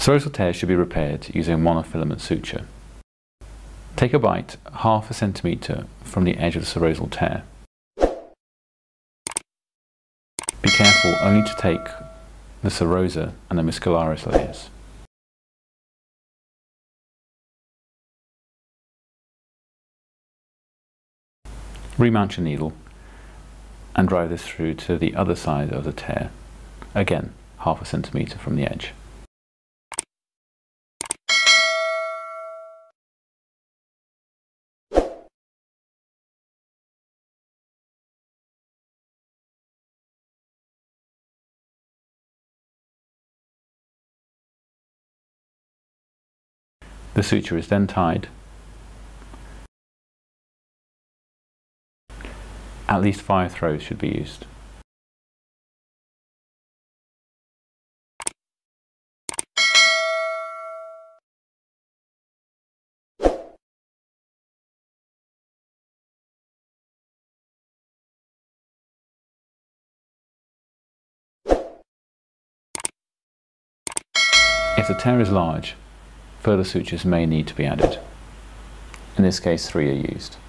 Serosal tears should be repaired using a monofilament suture. Take a bite 1/2 centimetre from the edge of the serosal tear. Be careful only to take the serosa and the muscularis layers. Remount your needle and drive this through to the other side of the tear, again 1/2 centimetre from the edge. The suture is then tied. At least 5 throws should be used. If the tear is large, further sutures may need to be added. In this case, 3 are used.